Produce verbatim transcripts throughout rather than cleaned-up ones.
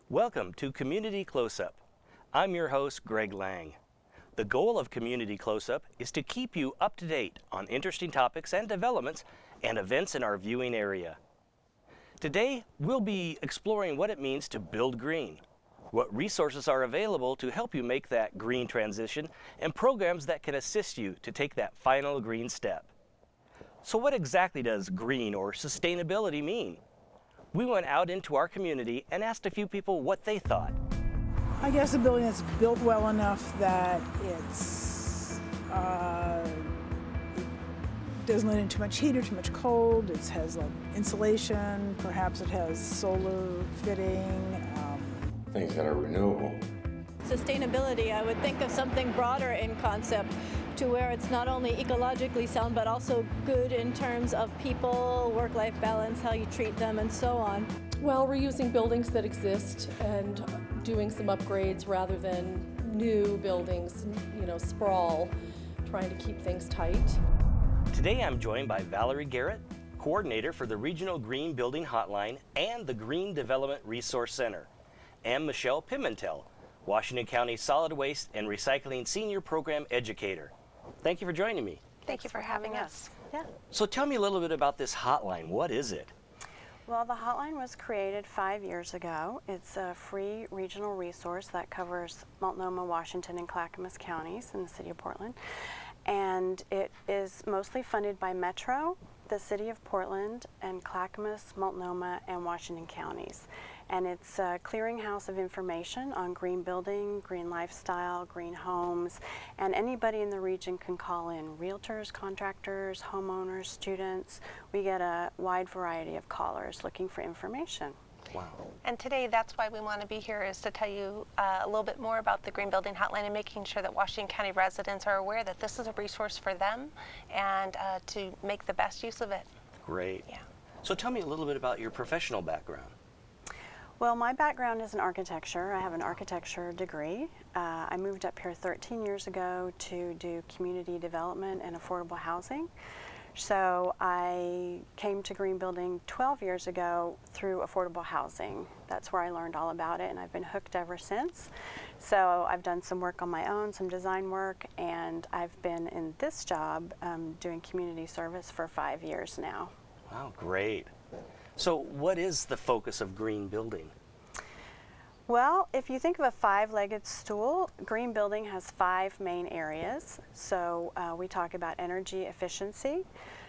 Welcome to Community Closeup. I'm your host, Greg Lang. The goal of Community Closeup is to keep you up to date on interesting topics and developments and events in our viewing area. Today, we'll be exploring what it means to build green, what resources are available to help you make that green transition, and programs that can assist you to take that final green step. So what exactly does green or sustainability mean? We went out into our community and asked a few people what they thought. I guess a building that's built well enough that it's uh, it doesn't let in too much heat or too much cold. It has like insulation. Perhaps it has solar fitting. Um, Things that are renewable. Sustainability, I would think of something broader in concept, to where it's not only ecologically sound but also good in terms of people, work-life balance, how you treat them, and so on. Well, we're using buildings that exist and doing some upgrades rather than new buildings, you know, sprawl, trying to keep things tight. Today I'm joined by Valerie Garrett, coordinator for the Regional Green Building Hotline and the Green Development Resource Center, and Michelle Pimentel, Washington County Solid Waste and Recycling Senior Program Educator. Thank you for joining me. Thank you for having us. Yeah. So tell me a little bit about this hotline. What is it? Well, the hotline was created five years ago. It's a free regional resource that covers Multnomah, Washington, and Clackamas counties in the city of Portland. And it is mostly funded by Metro, the city of Portland, and Clackamas, Multnomah, and Washington counties. And it's a clearinghouse of information on green building, green lifestyle, green homes, and anybody in the region can call in. Realtors, contractors, homeowners, students. We get a wide variety of callers looking for information. Wow. And today, that's why we want to be here, is to tell you uh, a little bit more about the Green Building Hotline and making sure that Washington County residents are aware that this is a resource for them and uh, to make the best use of it. Great. Yeah. So tell me a little bit about your professional background. Well, my background is in architecture. I have an architecture degree. Uh, I moved up here thirteen years ago to do community development and affordable housing. So I came to green building twelve years ago through affordable housing. That's where I learned all about it, and I've been hooked ever since. So I've done some work on my own, some design work, and I've been in this job um, doing community service for five years now. Wow, great. So what is the focus of green building? Well, if you think of a five-legged stool, green building has five main areas. So uh, we talk about energy efficiency.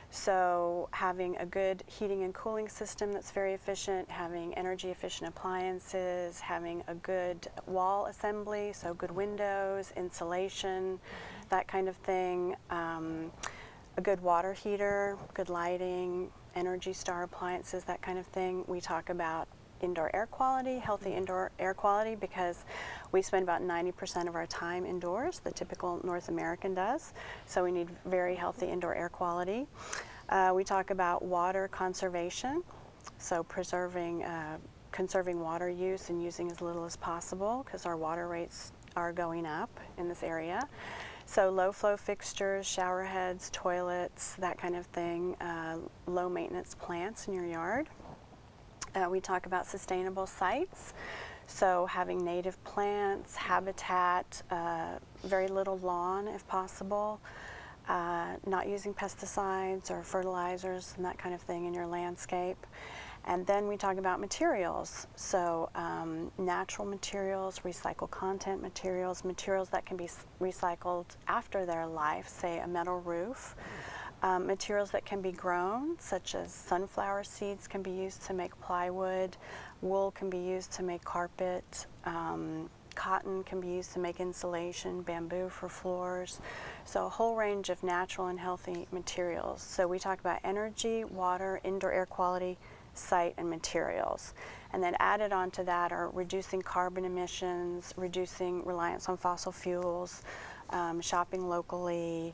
So having a good heating and cooling system that's very efficient, having energy efficient appliances, having a good wall assembly, so good windows, insulation, that kind of thing. Um, a good water heater, good lighting, Energy Star appliances, that kind of thing. We talk about indoor air quality, healthy indoor air quality, because we spend about ninety percent of our time indoors, the typical North American does, so we need very healthy indoor air quality. Uh, we talk about water conservation, so preserving, uh, conserving water use and using as little as possible, because our water rates are going up in this area. So low flow fixtures, shower heads, toilets, that kind of thing, uh, low maintenance plants in your yard. Uh, we talk about sustainable sites, so having native plants, habitat, uh, very little lawn if possible, uh, not using pesticides or fertilizers and that kind of thing in your landscape. And then we talk about materials, so um, natural materials, recycled content materials, materials that can be recycled after their life, say a metal roof. Um, materials that can be grown, such as sunflower seeds can be used to make plywood, wool can be used to make carpet, um, cotton can be used to make insulation, bamboo for floors. So a whole range of natural and healthy materials. So we talk about energy, water, indoor air quality, site, and materials. And then added on to that are reducing carbon emissions, reducing reliance on fossil fuels, um, shopping locally,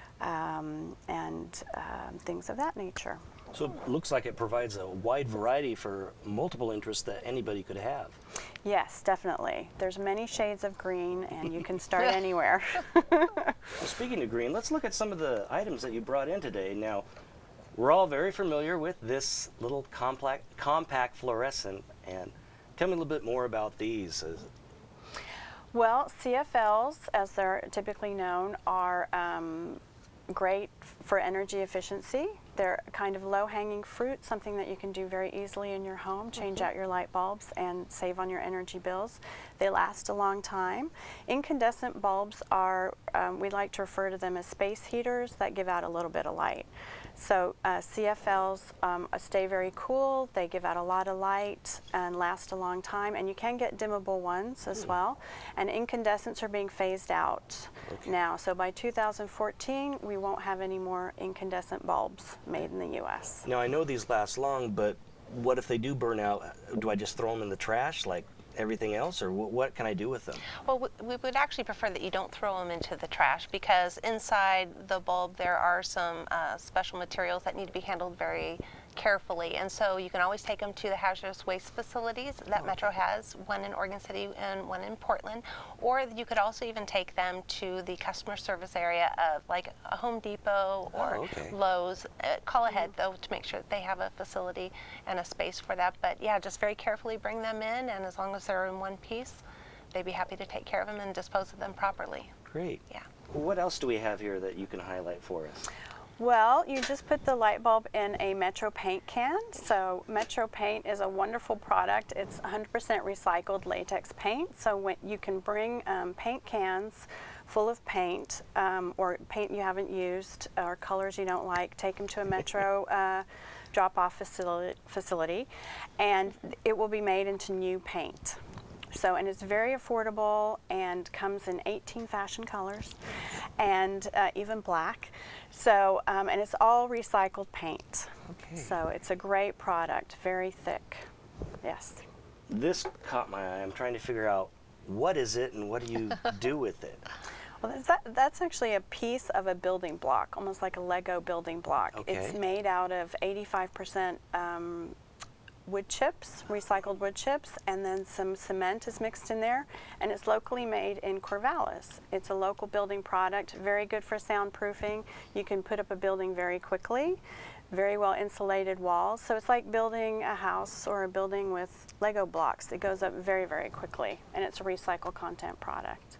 um, and um, things of that nature. So it looks like it provides a wide variety for multiple interests that anybody could have. Yes, definitely. There's many shades of green, and you can start anywhere. Well, speaking of green, let's look at some of the items that you brought in today. Now, we're all very familiar with this little compact, compact fluorescent, and Tell me a little bit more about these. Well, C F Ls, as they're typically known, are um, great for energy efficiency. They're kind of low-hanging fruit, something that you can do very easily in your home, change mm-hmm. out your light bulbs and save on your energy bills. They last a long time. Incandescent bulbs are, um, we like to refer to them as space heaters that give out a little bit of light. So uh, C F Ls um, stay very cool, they give out a lot of light and last a long time, and you can get dimmable ones as mm. well. And incandescents are being phased out okay. now. So by two thousand fourteen, we won't have any more incandescent bulbs made in the U S. Now I know these last long, but what if they do burn out? Do I just throw them in the trash like everything else, or w what can I do with them? Well, we would actually prefer that you don't throw them into the trash, because inside the bulb there are some uh, special materials that need to be handled very carefully, and so you can always take them to the hazardous waste facilities that Metro has, one in Oregon City and one in Portland, or you could also even take them to the customer service area of like a Home Depot or oh, okay. Lowe's. Uh, call ahead though to make sure that they have a facility and a space for that, but yeah, just very carefully bring them in, and as long as they're in one piece, they'd be happy to take care of them and dispose of them properly. Great. Yeah. What else do we have here that you can highlight for us? Well, you just put the light bulb in a Metro paint can. So Metro paint is a wonderful product. It's one hundred percent recycled latex paint. So when you can bring um, paint cans full of paint um, or paint you haven't used or colors you don't like, take them to a Metro uh, drop-off facility, facility, and it will be made into new paint. So, and it's very affordable and comes in eighteen fashion colors and uh, even black. So, um, and it's all recycled paint. Okay. So it's a great product, very thick. Yes. This caught my eye. I'm trying to figure out what is it and what do you do with it? Well, that's, that, that's actually a piece of a building block, almost like a Lego building block. Okay. It's made out of eighty-five percent um, wood chips, recycled wood chips, and then some cement is mixed in there, and it's locally made in Corvallis. It's a local building product, very good for soundproofing. You can put up a building very quickly, very well insulated walls, so it's like building a house or a building with Lego blocks. It goes up very, very quickly, and it's a recycled content product.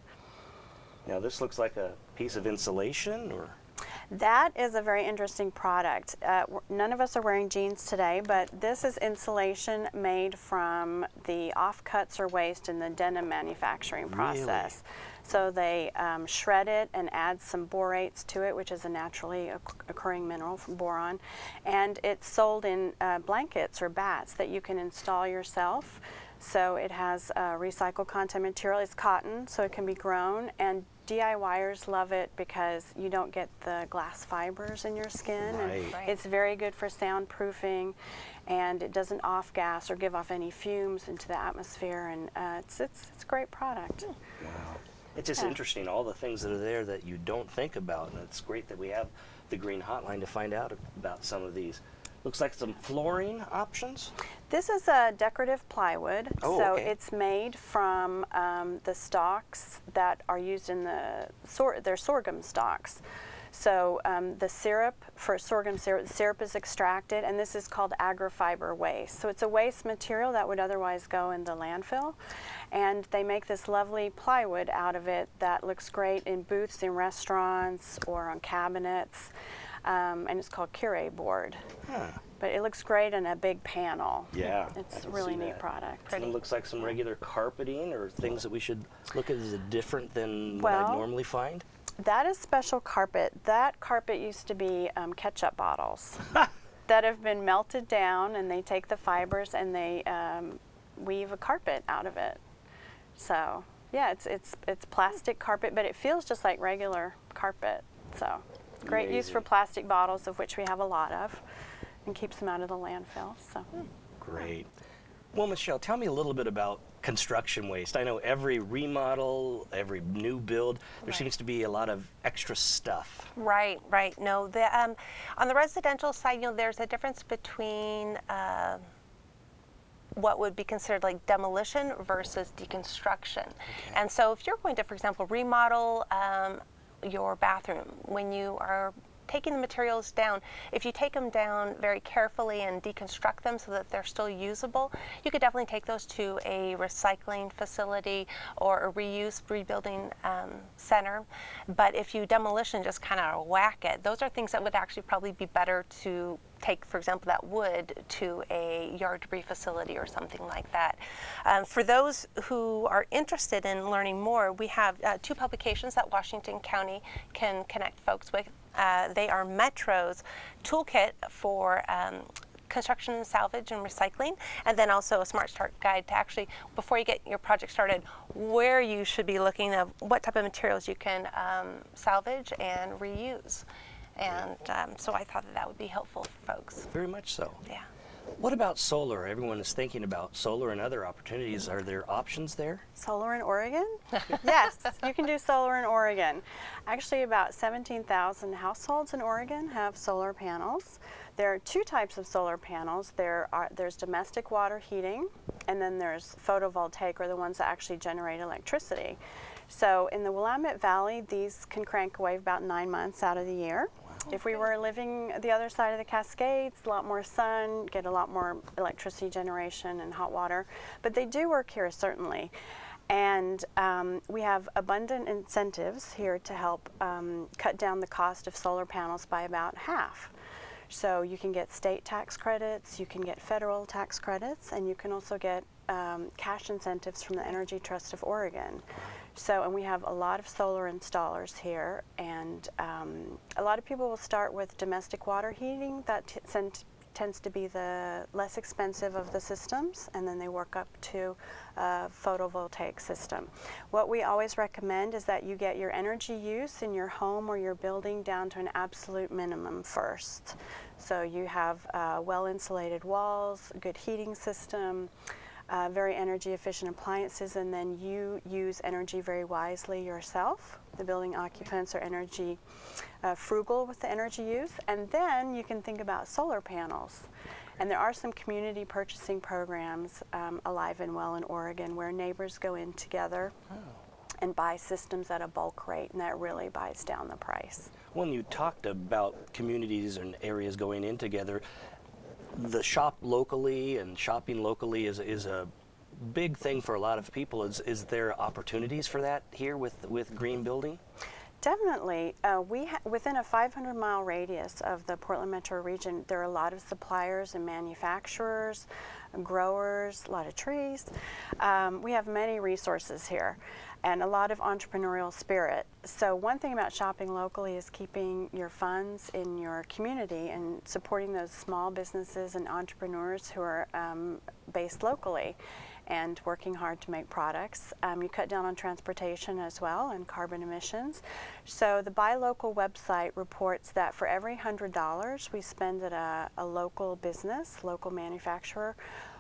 Now this looks like a piece of insulation, or? That is a very interesting product. Uh, none of us are wearing jeans today, but this is insulation made from the offcuts or waste in the denim manufacturing process. Really? So they um, shred it and add some borates to it, which is a naturally occurring mineral from boron, and it's sold in uh, blankets or bats that you can install yourself. So it has uh, recycled content material. It's cotton, so it can be grown, and D I Y ers love it because you don't get the glass fibers in your skin. Right. And Right. it's very good for soundproofing, and it doesn't off-gas or give off any fumes into the atmosphere, and uh, it's, it's, it's a great product. Wow. It's just Yeah. interesting, all the things that are there that you don't think about, and it's great that we have the Green Hotline to find out about some of these. Looks like some flooring options. This is a decorative plywood, Oh, so okay. it's made from um, the stalks that are used in the sor they're sorghum stalks. So um, the syrup for sorghum syrup, the syrup is extracted, and this is called agrofiber waste. So it's a waste material that would otherwise go in the landfill, and they make this lovely plywood out of it that looks great in booths in restaurants or on cabinets. Um, and it's called Cure board. Huh. But it looks great in a big panel. Yeah, I It's a can really see neat that. product. And it looks like some regular carpeting or things that we should look at as different than what Well, I'd normally find. That is special carpet. That carpet used to be um, ketchup bottles that have been melted down, and they take the fibers and they um, weave a carpet out of it. So yeah, it's, it's, it's plastic carpet, but it feels just like regular carpet. So great use for Amazing. plastic bottles, of which we have a lot of, and keeps them out of the landfill. So. Great. Well, Michelle, tell me a little bit about construction waste. I know every remodel, every new build, there Right. seems to be a lot of extra stuff. Right, right. No, the, um, on the residential side, you know, there's a difference between uh, what would be considered like demolition versus deconstruction. Okay. And so if you're going to, for example, remodel um, your bathroom, when you are taking the materials down, if you take them down very carefully and deconstruct them so that they're still usable, you could definitely take those to a recycling facility or a reuse rebuilding um, center. But if you demolition just kind of whack it, those are things that would actually probably be better to take, for example, that wood to a yard debris facility or something like that. Um, for those who are interested in learning more, we have uh, two publications that Washington County can connect folks with. Uh, they are Metro's toolkit for um, construction and salvage and recycling, and then also a Smart Start guide to actually, before you get your project started, where you should be looking at what type of materials you can um, salvage and reuse. And um, so I thought that that would be helpful for folks. Very much so. Yeah. What about solar? Everyone is thinking about solar and other opportunities. Are there options there? Solar in Oregon? Yes, you can do solar in Oregon. Actually, about seventeen thousand households in Oregon have solar panels. There are two types of solar panels. There are there's domestic water heating, and then there's photovoltaic, or the ones that actually generate electricity. So in the Willamette Valley, these can crank away about nine months out of the year. If we were living the other side of the Cascades, a lot more sun, get a lot more electricity generation and hot water. But they do work here, certainly. And um, we have abundant incentives here to help um, cut down the cost of solar panels by about half. So you can get state tax credits, you can get federal tax credits, and you can also get um, cash incentives from the Energy Trust of Oregon. So, and we have a lot of solar installers here, and um, a lot of people will start with domestic water heating. That t tends to be the less expensive of the systems, and then they work up to a photovoltaic system. What we always recommend is that you get your energy use in your home or your building down to an absolute minimum first. So you have uh, well-insulated walls, a good heating system, Uh, very energy efficient appliances, and then you use energy very wisely yourself. The building occupants are energy uh, frugal with the energy use, and then you can think about solar panels. And there are some community purchasing programs um, alive and well in Oregon where neighbors go in together oh. and buy systems at a bulk rate, and that really buys down the price. When you talked about communities and areas going in together, the shop locally and shopping locally is, is a big thing for a lot of people. Is, is there opportunities for that here with, with green building? Definitely. Uh, we ha within a five hundred mile radius of the Portland metro region, there are a lot of suppliers and manufacturers, growers, a lot of trees. Um, we have many resources here and a lot of entrepreneurial spirit. So one thing about shopping locally is keeping your funds in your community and supporting those small businesses and entrepreneurs who are um, based locally and working hard to make products. Um, you cut down on transportation as well and carbon emissions. So the Buy Local website reports that for every one hundred dollars we spend at a, a local business, local manufacturer,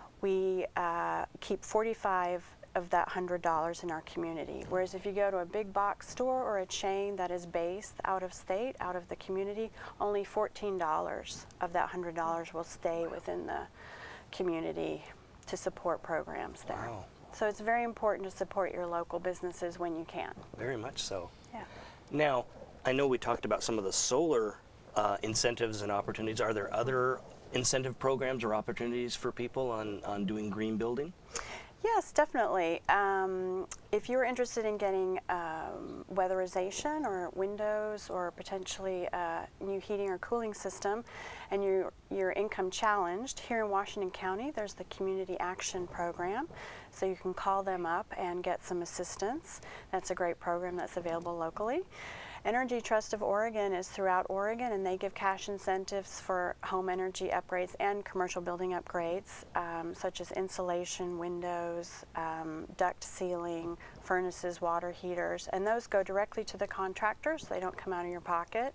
we uh, keep forty-five of that one hundred dollars in our community. Whereas if you go to a big box store or a chain that is based out of state, out of the community, only fourteen dollars of that one hundred dollars will stay within the community to support programs there. Wow. So it's very important to support your local businesses when you can. Very much so. Yeah. Now, I know we talked about some of the solar uh, incentives and opportunities. Are there other incentive programs or opportunities for people on, on doing green building? Yes, definitely. Um, if you're interested in getting um, weatherization or windows or potentially a new heating or cooling system and you're, you're income challenged, here in Washington County there's the Community Action Program. So you can call them up and get some assistance. That's a great program that's available locally. Energy Trust of Oregon is throughout Oregon, and they give cash incentives for home energy upgrades and commercial building upgrades, um, such as insulation, windows, um, duct sealing, furnaces, water heaters, and those go directly to the contractors. They don't come out of your pocket.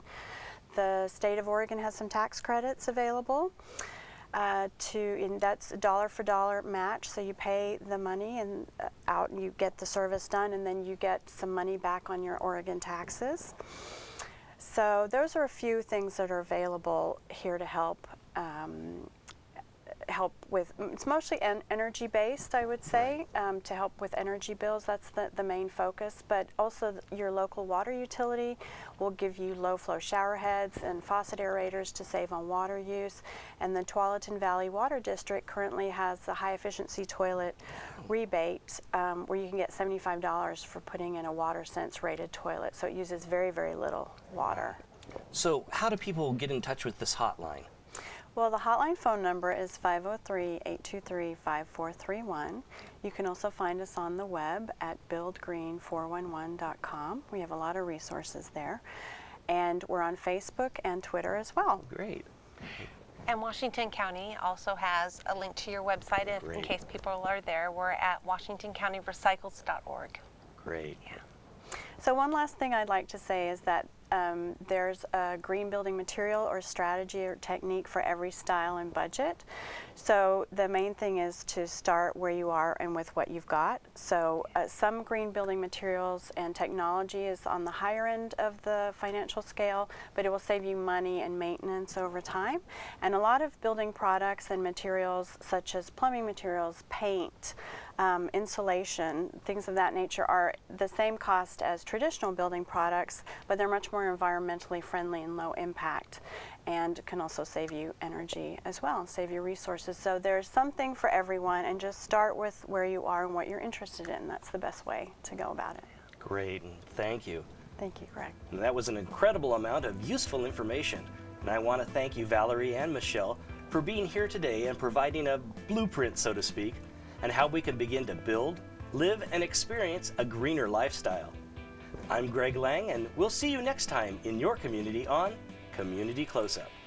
The state of Oregon has some tax credits available. Uh, to and that's a dollar for dollar match, so you pay the money and uh, out and you get the service done, and then you get some money back on your Oregon taxes. So those are a few things that are available here to help um, help help with, it's mostly en energy based, I would say, um, to help with energy bills. That's the, the main focus, but also th your local water utility will give you low flow shower heads and faucet aerators to save on water use. And the Tualatin Valley Water District currently has a high efficiency toilet rebate um, where you can get seventy-five dollars for putting in a WaterSense rated toilet. So it uses very, very little water. So how do people get in touch with this hotline? Well, the hotline phone number is five oh three, eight two three, five four three one. You can also find us on the web at build green four one one dot com. We have a lot of resources there. And we're on Facebook and Twitter as well. Great. And Washington County also has a link to your website if, in case people are there. We're at washington county recycles dot org. Great. Yeah. So one last thing I'd like to say is that um, there's a green building material or strategy or technique for every style and budget. So the main thing is to start where you are and with what you've got. So uh, some green building materials and technology is on the higher end of the financial scale, but it will save you money and maintenance over time. And a lot of building products and materials such as plumbing materials, paint, Um, insulation, things of that nature are the same cost as traditional building products, but they're much more environmentally friendly and low impact, and can also save you energy as well, save you resources. So there's something for everyone, and just start with where you are and what you're interested in. That's the best way to go about it. Great, and thank you. Thank you, Greg. And that was an incredible amount of useful information. And I want to thank you, Valerie and Michelle, for being here today and providing a blueprint, so to speak, and how we can begin to build, live, and experience a greener lifestyle. I'm Greg Lang, and we'll see you next time in your community on Community Close-Up.